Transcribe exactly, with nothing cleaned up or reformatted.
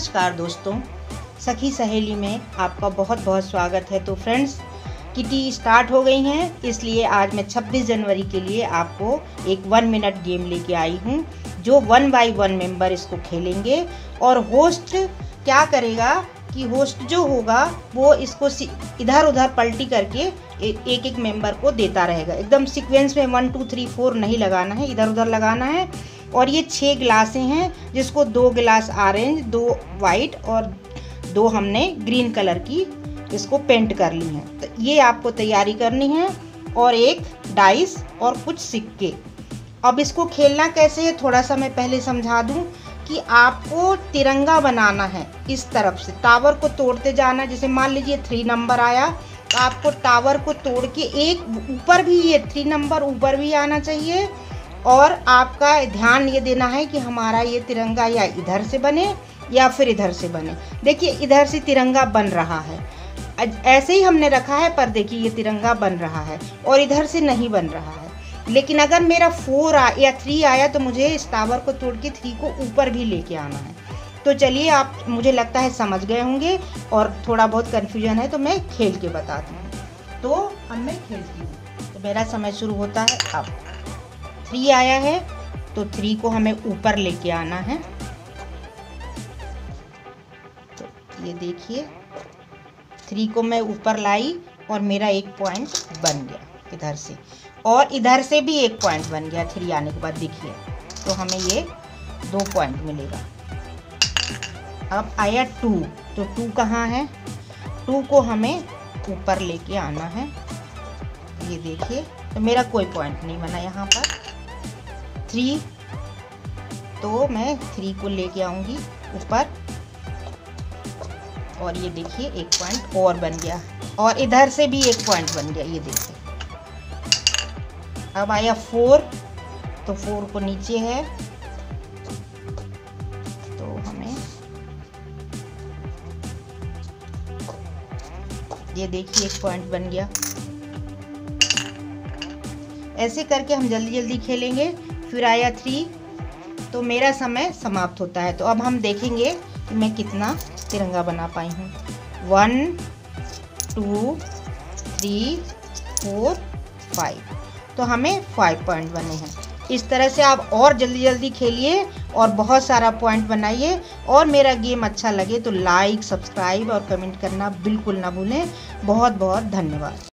नमस्कार दोस्तों, सखी सहेली में आपका बहुत बहुत स्वागत है। तो फ्रेंड्स, किटी स्टार्ट हो गई हैं, इसलिए आज मैं छब्बीस जनवरी के लिए आपको एक वन मिनट गेम लेके आई हूँ, जो वन बाय वन मेंबर इसको खेलेंगे। और होस्ट क्या करेगा कि होस्ट जो होगा वो इसको इधर उधर पलटी करके एक एक मेंबर को देता रहेगा। एकदम सीक्वेंस में वन टू थ्री फोर नहीं लगाना है, इधर उधर लगाना है। और ये छः गिलासें हैं, जिसको दो गिलास ऑरेंज, दो वाइट और दो हमने ग्रीन कलर की इसको पेंट कर ली हैं। तो ये आपको तैयारी करनी है, और एक डाइस और कुछ सिक्के। अब इसको खेलना कैसे है थोड़ा सा मैं पहले समझा दूं कि आपको तिरंगा बनाना है। इस तरफ से टावर को तोड़ते जाना, जैसे मान लीजिए थ्री नंबर आया तो आपको टावर को तोड़ के एक ऊपर भी, ये थ्री नंबर ऊपर भी आना चाहिए। और आपका ध्यान ये देना है कि हमारा ये तिरंगा या इधर से बने या फिर इधर से बने। देखिए इधर से तिरंगा बन रहा है, ऐसे ही हमने रखा है, पर देखिए ये तिरंगा बन रहा है और इधर से नहीं बन रहा है। लेकिन अगर मेरा फोर आ या थ्री आया तो मुझे इस टावर को तोड़ के थ्री को ऊपर भी लेके आना है। तो चलिए, आप मुझे लगता है समझ गए होंगे, और थोड़ा बहुत कन्फ्यूजन है तो मैं खेल के बताती हूँ। तो अब मैं खेलती हूँ, तो मेरा समय शुरू होता है। अब थ्री आया है तो थ्री को हमें ऊपर लेके आना है। तो ये देखिए, थ्री को मैं ऊपर लाई और मेरा एक पॉइंट बन गया इधर से, और इधर से भी एक पॉइंट बन गया थ्री आने के बाद। देखिए, तो हमें ये दो पॉइंट मिलेगा। अब आया टू, तो टू कहाँ है? टू को हमें ऊपर लेके आना है। ये देखिए, तो मेरा कोई पॉइंट नहीं बना यहाँ पर। थ्री, तो मैं थ्री को लेके आऊँगी ऊपर, और ये देखिए एक पॉइंट और बन गया, और इधर से भी एक पॉइंट बन गया। ये देखिए, अब आया फोर, तो फोर को नीचे है, तो हमें ये देखिए एक पॉइंट बन गया। ऐसे करके हम जल्दी जल्दी खेलेंगे। फिर आया थ्री, तो मेरा समय समाप्त होता है। तो अब हम देखेंगे कि मैं कितना तिरंगा बना पाई हूँ। One, two, three, four, five, तो हमें फाइव पॉइंट बने हैं। इस तरह से आप और जल्दी जल्दी खेलिए और बहुत सारा पॉइंट बनाइए। और मेरा गेम अच्छा लगे तो लाइक, सब्सक्राइब और कमेंट करना बिल्कुल ना भूलें। बहुत बहुत धन्यवाद।